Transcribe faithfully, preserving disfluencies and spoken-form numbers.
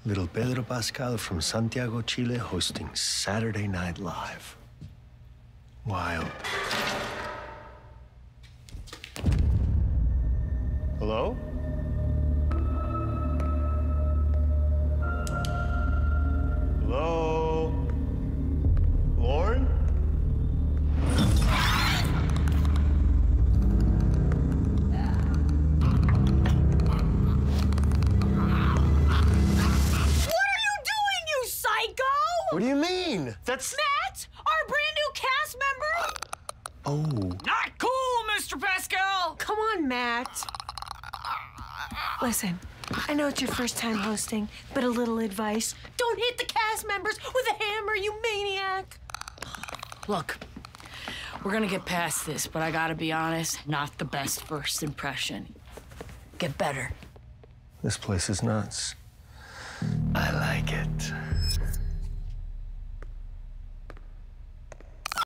Little Pedro Pascal from Santiago, Chile, hosting Saturday Night Live. Wild. Hello? Hello? Lauren? What do you mean? That's... Matt, our brand new cast member? Oh. Not cool, Mister Pascal! Come on, Matt. Listen, I know it's your first time hosting, but a little advice. Don't hit the cast members with a hammer, you maniac! Look, we're gonna get past this, but I gotta be honest, not the best first impression. Get better. This place is nuts. I like it.